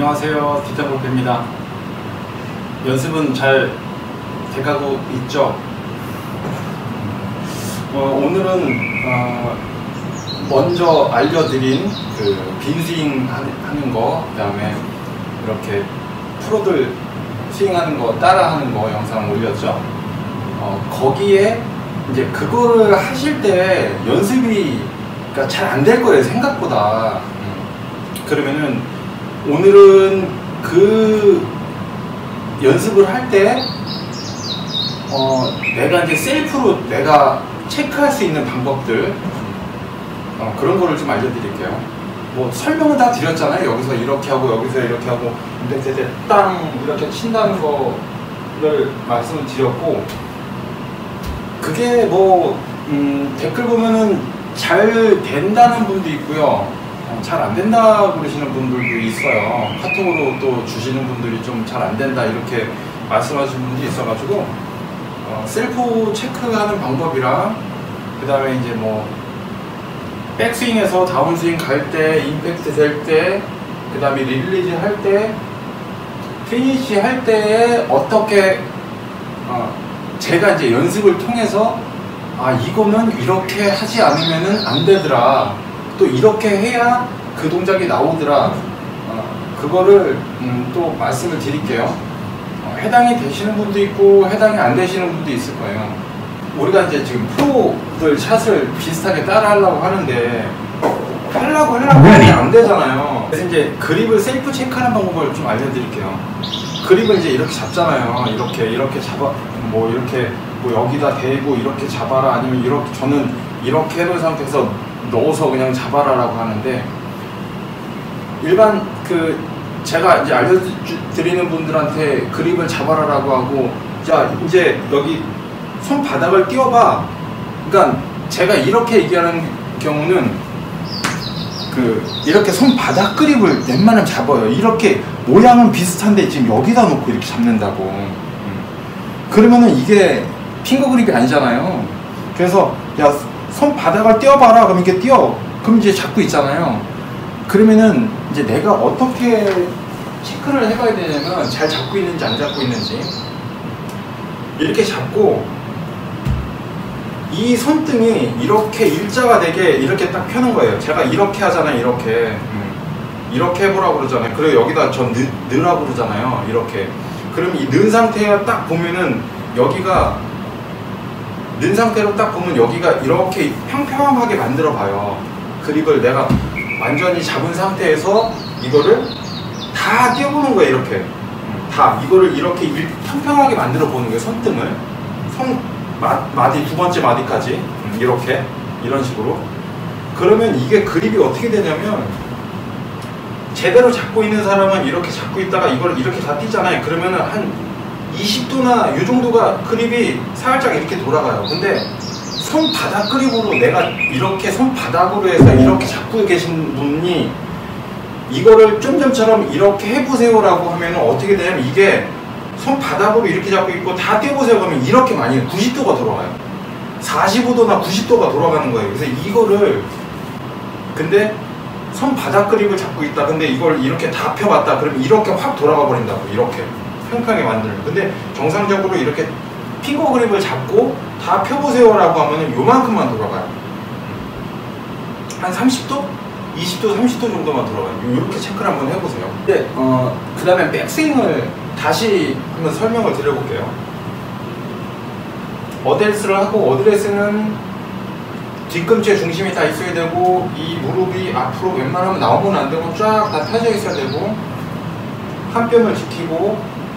안녕하세요, 디터골프입니다. 연습은 잘 돼가고 있죠? 오늘은 먼저 알려드린 그 빈스윙 하는 거, 그 다음에 이렇게 프로들 스윙하는 거 따라하는 거 영상 올렸죠? 거기에 이제 그거를 하실 때 연습이 잘 안 될 거예요, 생각보다. 그러면은 오늘은 그 연습을 할 때 내가 이제 셀프로 내가 체크할 수 있는 방법들 그런 거를 좀 알려드릴게요. 뭐 설명은 다 드렸잖아요. 여기서 이렇게 하고 여기서 이렇게 하고 근데 땅 이렇게 친다는 거를 말씀을 드렸고, 그게 뭐 댓글 보면은 잘 된다는 분도 있고요, 잘 안 된다 그러시는 분들도 있어요. 카톡으로 또 주시는 분들이 좀 잘 안 된다 이렇게 말씀하시는 분들이 있어가지고 셀프 체크하는 방법이랑, 그 다음에 이제 뭐 백스윙에서 다운스윙 갈 때, 임팩트 될 때, 그 다음에 릴리즈 할 때, 피니시 할 때에 어떻게 제가 이제 연습을 통해서 이거는 이렇게 하지 않으면은 안 되더라, 또 이렇게 해야 그 동작이 나오더라, 그거를 또 말씀을 드릴게요. 해당이 되시는 분도 있고 해당이 안 되시는 분도 있을 거예요. 우리가 이제 지금 프로들 샷을 비슷하게 따라 하려고 하는데 하려고 하면 안 되잖아요. 그래서 이제 그립을 셀프 체크하는 방법을 좀 알려드릴게요. 그립을 이제 이렇게 잡잖아요. 이렇게 잡아, 뭐 이렇게 뭐 여기다 대고 이렇게 잡아라, 아니면 이렇게, 저는 이렇게 해놓은 상태에서 넣어서 그냥 잡아라라고 하는데, 일반 제가 이제 알려드리는 분들한테 그립을 잡아라라고 하고, 자 이제 여기 손바닥을 띄워봐. 그러니까 제가 이렇게 얘기하는 경우는 이렇게 손바닥 그립을 웬만하면 잡아요. 이렇게 모양은 비슷한데 지금 여기다 놓고 이렇게 잡는다고. 그러면은 이게 핑거 그립이 아니잖아요. 그래서 야 손바닥을 띄워봐라. 그럼 이렇게 띄워. 그럼 이제 잡고 있잖아요. 그러면은 이제 내가 어떻게 체크를 해봐야 되냐면, 잘 잡고 있는지 안 잡고 있는지 이렇게 잡고, 이 손등이 이렇게 일자가 되게 이렇게 딱 펴는 거예요. 제가 이렇게 하잖아요. 이렇게 해보라고 그러잖아요. 그리고 여기다 전 넣으라고 그러잖아요. 이렇게. 그럼 이 넣은 상태가 딱 보면은 여기가, 넣은 상태로 딱 보면 여기가 이렇게 평평하게 만들어 봐요. 그립을 내가 완전히 잡은 상태에서 이거를 다 띄워보는 거예요. 이렇게 다 이거를 이렇게 평평하게 만들어 보는 거예요. 손등을, 마디, 두 번째 마디까지 이렇게, 이런 식으로. 그러면 이게 그립이 어떻게 되냐면, 제대로 잡고 있는 사람은 이렇게 잡고 있다가 이걸 이렇게 다 띄잖아요. 그러면은 한 20도나 이 정도가 그립이 살짝 이렇게 돌아가요. 근데 손바닥 그립으로, 내가 이렇게 손바닥으로 해서 이렇게 잡고 계신 분이 이거를 좀 전처럼 이렇게 해보세요 라고 하면 어떻게 되냐면, 이게 손바닥으로 이렇게 잡고 있고 다 떼보세요 그러면 이렇게 많이 90도가 돌아가요. 45도나 90도가 돌아가는 거예요. 그래서 이거를, 근데 손바닥 그립을 잡고 있다, 근데 이걸 이렇게 다 펴봤다, 그러면 이렇게 확 돌아가 버린다고. 이렇게 평평하게 만들면. 근데 정상적으로 이렇게 핑거 그립을 잡고 다 펴보세요 라고 하면은 요만큼만 돌아가요. 한 30도? 20도, 30도 정도만 돌아가요. 이렇게 체크를 한번 해보세요. 근데 그 다음에 백스윙을 다시 한번 설명을 드려볼게요. 어드레스를 하고, 어드레스는 뒤꿈치에 중심이 다 있어야 되고, 이 무릎이 앞으로 웬만하면 나오면 안 되고 쫙 다 펴져 있어야 되고, 한 뼘을 지키고,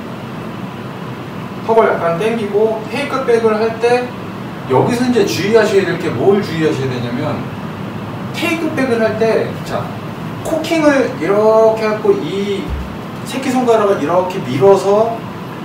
턱을 약간 당기고, 테이크백을 할 때 여기서 이제 주의하셔야 될 게, 뭘 주의하셔야 되냐면, 테이크백을 할 때, 자, 코킹을 이렇게 하고 이 새끼손가락을 이렇게 밀어서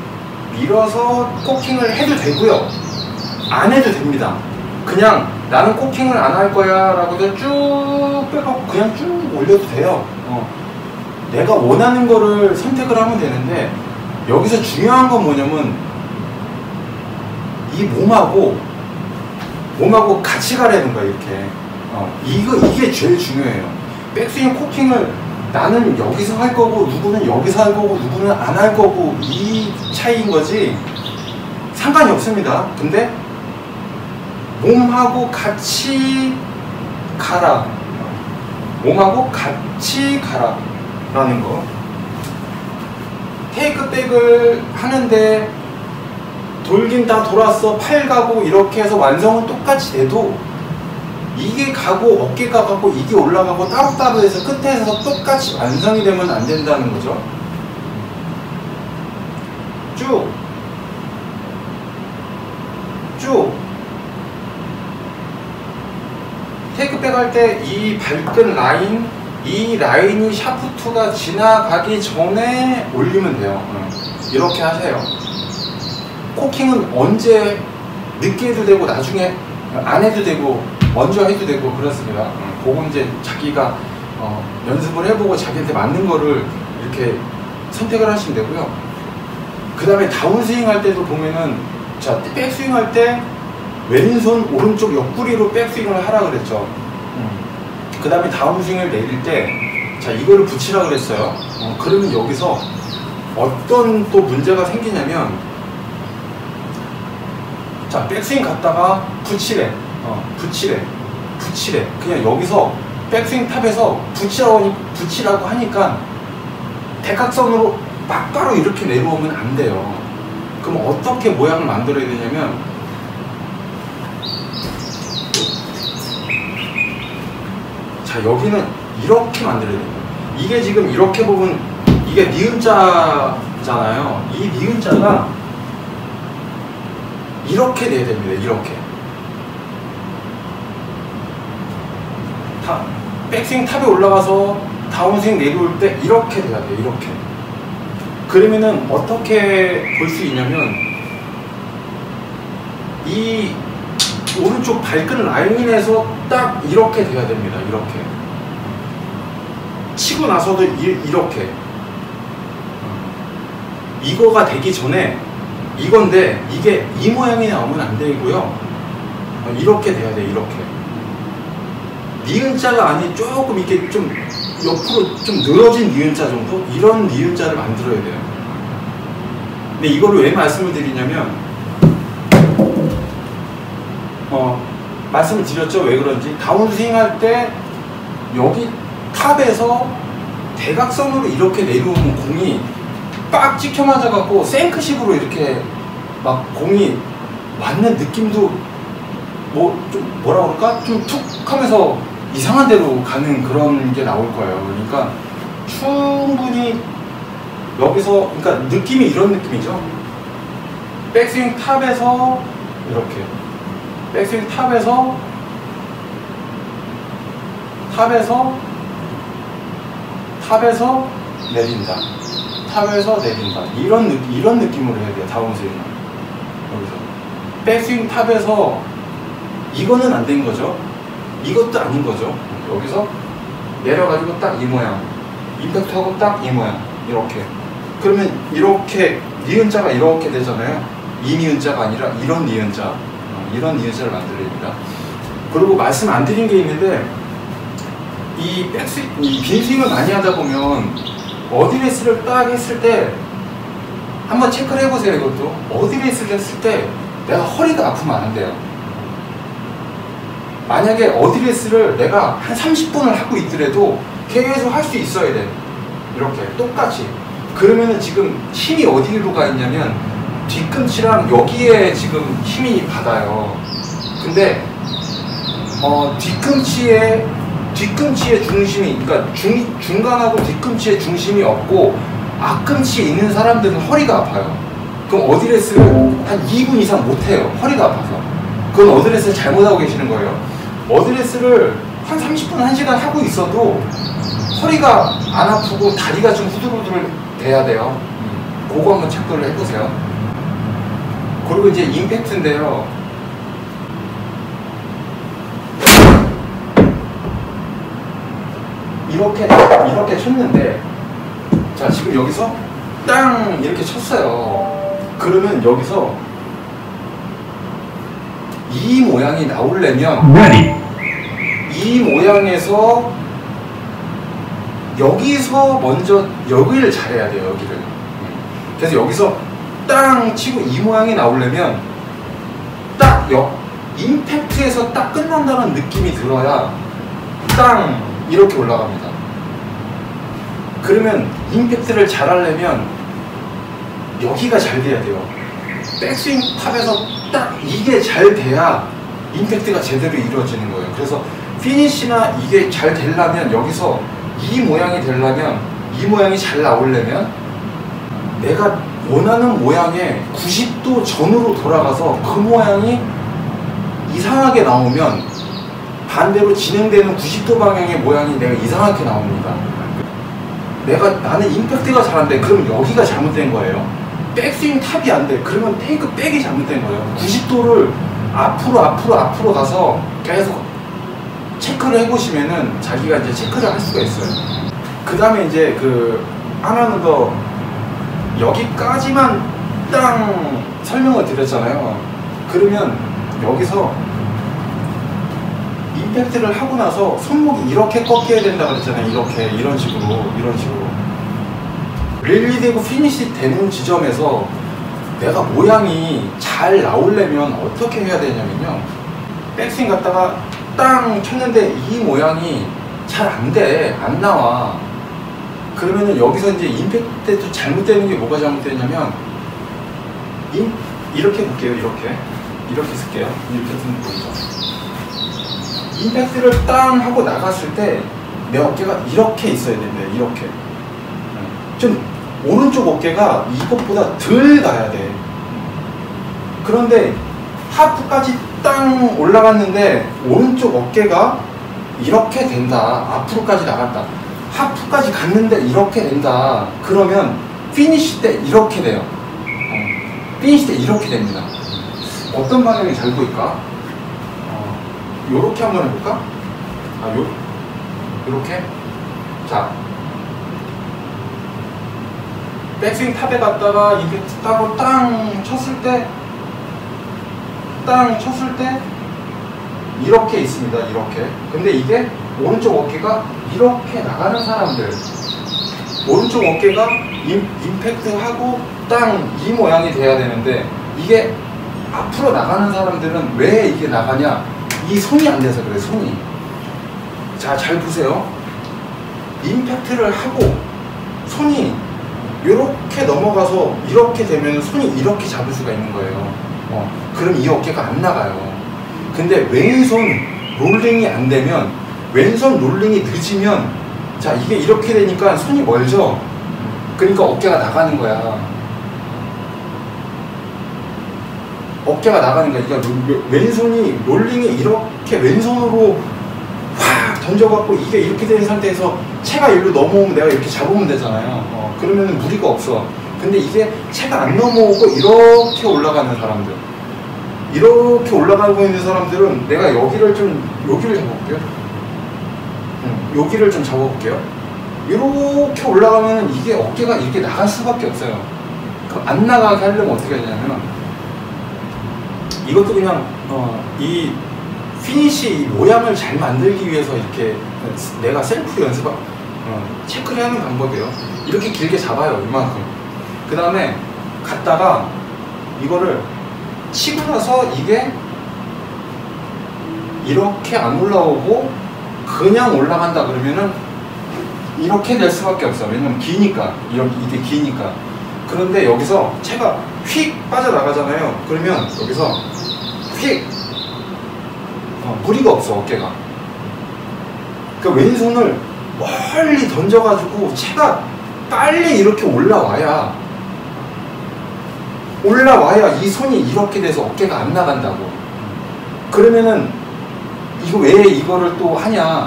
코킹을 해도 되고요, 안 해도 됩니다. 그냥 나는 코킹을 안 할 거야 라고 해서 쭉 빼고 그냥 쭉 올려도 돼요. 내가 원하는 거를 선택을 하면 되는데, 여기서 중요한 건 뭐냐면 이 몸하고 같이 가라는 거야. 이렇게 이게 제일 중요해요. 백스윙 코킹을 나는 여기서 할 거고 누구는 여기서 할 거고 누구는 안 할 거고 이 차이인 거지 상관이 없습니다. 근데 몸하고 같이 가라. 몸하고 같이 가라 라는 거. 테이크백을 하는데 돌긴 다 돌았어, 팔 가고 이렇게 해서 완성은 똑같이 돼도 이게 가고 어깨가 가고 이게 올라가고 따로따로 해서 끝에서 똑같이 완성이 되면 안 된다는 거죠. 쭉 테이크백 할 때 이 발끈 라인, 이 라인이 샤프트가 지나가기 전에 올리면 돼요. 이렇게 하세요. 코킹은 언제 늦게 해도 되고 나중에 안 해도 되고 먼저 해도 되고 그렇습니다. 그건 이제 자기가 연습을 해보고 자기한테 맞는 거를 이렇게 선택을 하시면 되고요. 그 다음에 다운스윙 할 때도 보면은, 자, 백스윙 할 때 왼손 오른쪽 옆구리로 백스윙을 하라 그랬죠. 그 다음에 다운스윙을 내릴 때, 자, 이거를 붙이라 그랬어요. 그러면 여기서 어떤 또 문제가 생기냐면, 자, 백스윙 갔다가 붙이래. 붙이래. 그냥 여기서 백스윙 탑에서 붙이라고 하니까 대각선으로 막바로 이렇게 내려오면 안 돼요. 그럼 어떻게 모양을 만들어야 되냐면, 자, 여기는 이렇게 만들어야 돼요. 이게 지금 이렇게 보면 이게 니은자잖아요. 이 니은자가 이렇게 돼야 됩니다. 이렇게. 백스윙 탑에 올라가서 다운스윙 내려올 때 이렇게 돼야 돼요. 이렇게. 그러면은 어떻게 볼 수 있냐면, 이 오른쪽 발끈 라인에서 딱 이렇게 돼야 됩니다. 이렇게. 치고 나서도 이렇게. 이거가 되기 전에 이건데, 이게 이 모양이 나오면 안 되고요. 이렇게 돼야 돼요. 이렇게. 니은자가 아닌 조금 이렇게 좀 옆으로 좀 늘어진 니은자 정도? 이런 니은자를 만들어야 돼요. 근데 이거를 왜 말씀을 드리냐면, 말씀을 드렸죠. 왜 그런지. 다운스윙 할 때 여기 탑에서 대각선으로 이렇게 내려오면 공이 빡 찍혀 맞아갖고 생크식으로 이렇게 막 공이 맞는 느낌도 좀 뭐라 그럴까? 좀 툭 하면서 이상한 데로 가는 그런 게 나올 거예요. 그러니까 충분히 여기서, 그러니까 느낌이 이런 느낌이죠. 백스윙 탑에서 이렇게, 백스윙 탑에서 내린다. 탑에서 내린다. 이런 느낌으로 해야 돼요. 다운스윙은. 여기서 백스윙 탑에서 이거는 안 된 거죠. 이것도 아닌 거죠. 여기서 내려가지고 딱 이 모양, 임팩트하고 딱 이 모양, 이렇게. 그러면 이렇게 니은자가 이렇게 되잖아요. 이 니은자가 아니라 이런 니은자, 이런 니은자를 만들어야 됩니다. 그리고 말씀 안 드린 게 있는데, 이 빈스윙을 많이 하다 보면 어드레스를 딱 했을 때 한번 체크를 해보세요. 이것도 어드레스를 했을 때 내가 허리가 아프면 안 돼요. 만약에 어드레스를 내가 한 30분을 하고 있더라도 계속 할 수 있어야 돼. 이렇게 똑같이. 그러면은 지금 힘이 어디로 가 있냐면 뒤꿈치랑 여기에 지금 힘이 받아요. 근데 뒤꿈치의 중심이, 그러니까 중간하고 뒤꿈치의 중심이 없고 앞꿈치에 있는 사람들은 허리가 아파요. 그럼 어드레스를 한 2분 이상 못해요. 허리가 아파서. 그건 어드레스를 잘못하고 계시는 거예요. 어드레스를 한 30분, 1시간 하고 있어도 허리가 안 아프고 다리가 좀 후들후들 돼야 돼요. 그거 한번 체크를 해보세요. 그리고 이제 임팩트인데요. 이렇게 쳤는데, 자, 지금 여기서 땅 이렇게 쳤어요. 그러면 여기서 이 모양이 나오려면 이 모양에서 여기서 먼저 여기를 잘해야 돼요. 여기를. 그래서 여기서 땅 치고 이 모양이 나오려면 딱 임팩트에서 딱 끝난다는 느낌이 들어야 땅 이렇게 올라갑니다. 그러면 임팩트를 잘 하려면 여기가 잘 돼야 돼요. 백스윙 탑에서 딱 이게 잘 돼야 임팩트가 제대로 이루어지는 거예요. 그래서 피니시나 이게 잘 되려면 여기서 이 모양이 되려면 이 모양이 잘 나오려면 내가 원하는 모양에 90도 전으로 돌아가서 그 모양이 이상하게 나오면 반대로 진행되는 90도 방향의 모양이 내가 이상하게 나옵니다. 나는 임팩트가 잘 안 돼. 그럼 여기가 잘못된 거예요. 백스윙 탑이 안 돼. 그러면 테이크 백이 잘못된 거예요. 90도를 앞으로 가서 계속 체크를 해보시면은 자기가 이제 체크를 할 수가 있어요. 그 다음에 이제 하나는 더 여기까지만 땅 설명을 드렸잖아요. 그러면 여기서 임팩트를 하고 나서 손목이 이렇게 꺾여야 된다 그랬잖아요. 이런 식으로 랠리 되고 피니시 되는 지점에서 내가 모양이 잘 나오려면 어떻게 해야 되냐면요, 백스윙 갔다가 땅 쳤는데 이 모양이 잘 안 나와. 그러면은 여기서 이제 임팩트도 잘못되는 게 뭐가 잘못되냐면 이렇게 볼게요. 이렇게 쓸게요. 임팩트는 보이죠? 임팩트를 땅 하고 나갔을 때 내 어깨가 이렇게 있어야 된대요. 이렇게 좀 오른쪽 어깨가 이것보다 덜 가야 돼. 그런데 하프까지 땅 올라갔는데 오른쪽 어깨가 이렇게 된다. 앞으로까지 나갔다. 하프까지 갔는데 이렇게 된다. 그러면 피니시 때 이렇게 돼요. 피니시 때 이렇게 됩니다. 어떤 방향이 잘 보일까? 요렇게 한번 해볼까? 요렇게? 자, 백스윙 탑에 갔다가 임팩트 따고 땅 쳤을 때 이렇게 있습니다. 이렇게. 근데 이게 오른쪽 어깨가 이렇게 나가는 사람들, 오른쪽 어깨가 임팩트하고 땅 이 모양이 돼야 되는데 이게 앞으로 나가는 사람들은 왜 이게 나가냐? 이 손이 안 돼서 그래. 손이. 자, 잘 보세요. 임팩트를 하고 손이 이렇게 넘어가서 이렇게 되면 손이 이렇게 잡을 수가 있는 거예요. 그럼 이 어깨가 안 나가요. 근데 왼손 롤링이 안 되면, 왼손 롤링이 늦으면, 자, 이게 이렇게 되니까 손이 멀죠? 그러니까 어깨가 나가는 거야. 어깨가 나가는 거야. 그러니까 왼손이 롤링이 이렇게 왼손으로 확 던져갖고 이게 이렇게 된 상태에서 채가 일로 넘어오면 내가 이렇게 잡으면 되잖아요. 그러면 무리가 없어. 근데 이게 채가 안 넘어오고 이렇게 올라가는 사람들, 이렇게 올라가고 있는 사람들은 내가 여기를 잡아볼게요. 여기를 좀 잡아볼게요. 이렇게 올라가면 이게 어깨가 이렇게 나갈 수밖에 없어요. 그럼 안 나가게 하려면 어떻게 하냐면, 이것도 그냥 이 피니시 모양을 잘 만들기 위해서 이렇게 내가 셀프 체크를 하는 방법이에요. 이렇게 길게 잡아요. 이만큼. 그 다음에 갔다가 이거를 치고 나서 이게 이렇게 안 올라오고 그냥 올라간다 그러면은 이렇게 될 수밖에 없어. 왜냐면 기니까. 이게 기니까. 그런데 여기서 채가 휙 빠져나가잖아요. 그러면 여기서 휙 무리가 없어. 어깨가. 그 왼손을 멀리 던져가지고 채가 빨리 이렇게 올라와야 이 손이 이렇게 돼서 어깨가 안 나간다고. 그러면은 이거 왜 이거를 또 하냐?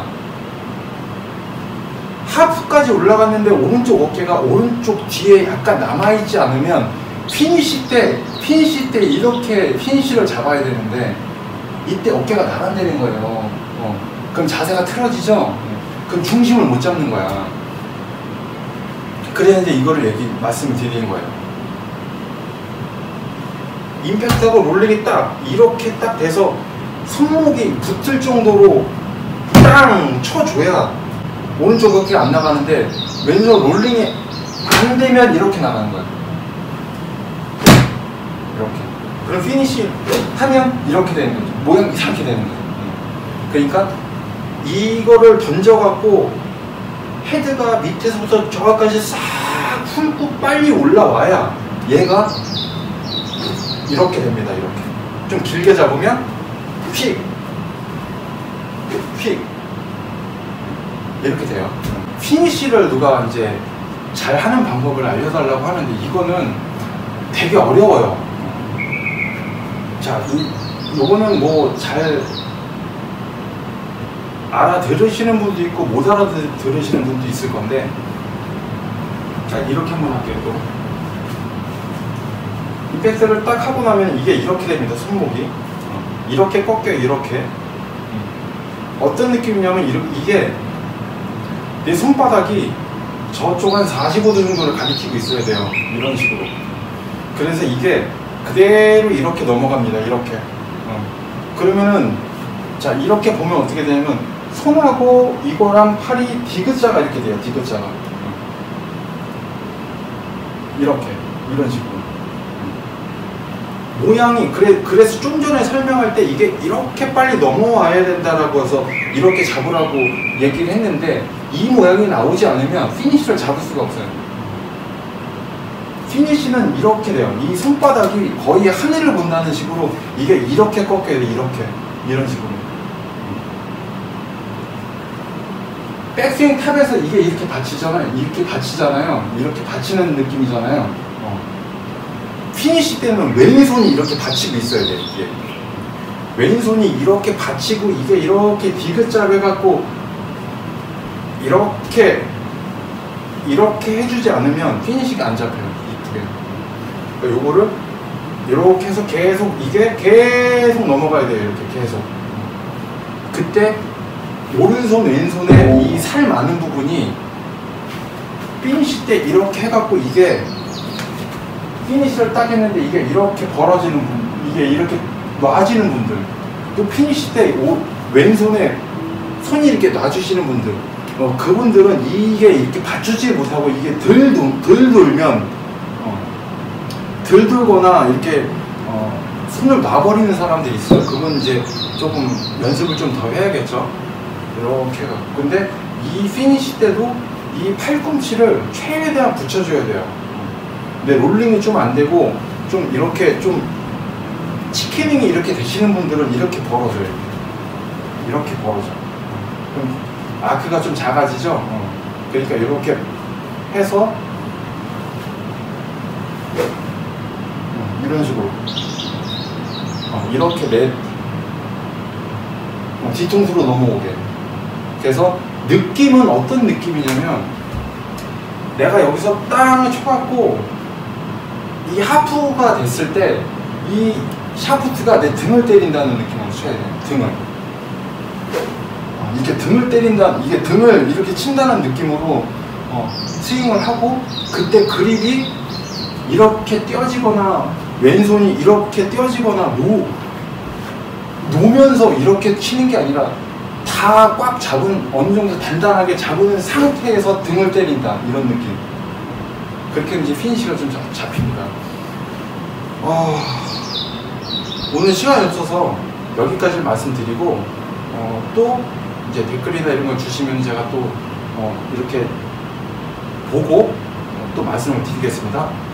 하프까지 올라갔는데 오른쪽 어깨가 오른쪽 뒤에 약간 남아있지 않으면 피니시 때 이렇게 피니시를 잡아야 되는데 이때 어깨가 나간다는 거예요. 그럼 자세가 틀어지죠? 그럼 중심을 못 잡는 거야. 그래야 이제 이거를 말씀을 드리는 거예요. 임팩트하고 롤링이 딱 이렇게 딱 돼서 손목이 붙을 정도로 땅 쳐줘야 오른쪽 그렇게 안 나가는데 왼손 롤링이 안 되면 이렇게 나가는 거예요. 이렇게. 그럼 피니시 하면 이렇게 되는 거죠. 모양 이상하게 되는 거죠. 그러니까 이거를 던져갖고 헤드가 밑에서부터 저까지 싹 훑고 빨리 올라와야 얘가 이렇게 됩니다. 이렇게. 좀 길게 잡으면 휙! 휙! 이렇게 돼요. 피니시를 누가 이제 잘 하는 방법을 알려달라고 하는데 이거는 되게 어려워요. 자, 요거는 뭐 잘 알아들으시는 분도 있고 못 알아들으시는 분도 있을 건데, 자, 이렇게 한번 할게요. 또 임팩트를 딱 하고 나면 이게 이렇게 됩니다. 손목이 이렇게 꺾여요. 이렇게. 어떤 느낌이냐면 이게 내 손바닥이 저쪽 한 45도 정도를 가리키고 있어야 돼요. 이런 식으로. 그래서 이게 그대로 이렇게 넘어갑니다. 이렇게. 그러면은 자, 이렇게 보면 어떻게 되냐면 손하고 이거랑 팔이 디귿자가 이렇게 돼요. 디귿자가. 이렇게. 이런 식으로. 모양이 그래서 좀 전에 설명할 때 이게 이렇게 빨리 넘어와야 된다라고 해서 이렇게 잡으라고 얘기를 했는데, 이 모양이 나오지 않으면 피니쉬를 잡을 수가 없어요. 피니쉬는 이렇게 돼요. 이 손바닥이 거의 하늘을 본다는 식으로 이게 이렇게 꺾여야 돼. 이렇게. 이런 식으로. 백스윙 탑에서 이게 이렇게 받치잖아요. 이렇게 받치잖아요. 이렇게 받치는 느낌이잖아요. 피니시 때는 왼손이 이렇게 받치고 있어야 돼. 이게 왼손이 이렇게 받치고 이게 이렇게 디귿자 해갖고 이렇게 해주지 않으면 피니시가 안 잡혀요. 이쁘게. 그러니까 요거를 이렇게 해서 계속 이게 계속 넘어가야 돼요. 이렇게 계속. 그때 오른손 왼손에 이 살 많은 부분이 피니시 때 이렇게 해갖고 이게 피니시를 딱 했는데 이게 이렇게 벌어지는 분, 이게 이렇게 놔지는 분들, 또 피니시 때 왼손에 손이 이렇게 놔주시는 분들, 그분들은 이게 이렇게 받주지 못하고 이게 덜 돌면, 덜 돌거나 이렇게 손을 놔버리는 사람들이 있어요. 그건 이제 조금 연습을 좀 더 해야겠죠. 이렇게 해서. 근데 이 피니시 때도 이 팔꿈치를 최대한 붙여줘야 돼요. 근데 롤링이 좀 안 되고 좀 이렇게 좀 치캐닝이 이렇게 되시는 분들은 이렇게 벌어져요. 이렇게 벌어져. 그럼 아크가 좀 작아지죠. 그러니까 이렇게 해서 이런 식으로 이렇게 뒤통수로 넘어오게. 그래서 느낌은 어떤 느낌이냐면, 내가 여기서 땅을 쳐갖고 이 하프가 됐을 때 이 샤프트가 내 등을 때린다는 느낌으로 쳐야 돼요. 등을. 이렇게 등을 때린다, 이게 등을 이렇게 친다는 느낌으로 스윙을 하고, 그때 그립이 이렇게 떼어지거나 왼손이 이렇게 떼어지거나 놓으면서 이렇게 치는 게 아니라 다 꽉 잡은, 어느 정도 단단하게 잡은 상태에서 등을 때린다, 이런 느낌. 그렇게 이제 피니시가 좀 잡힙니다. 오늘 시간이 없어서 여기까지 말씀드리고, 또 이제 댓글이나 이런 걸 주시면 제가 또 이렇게 보고 또 말씀을 드리겠습니다.